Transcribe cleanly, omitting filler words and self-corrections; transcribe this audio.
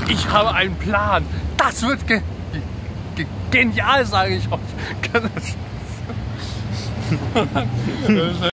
Ich habe einen Plan. Das wird genial, sage ich euch.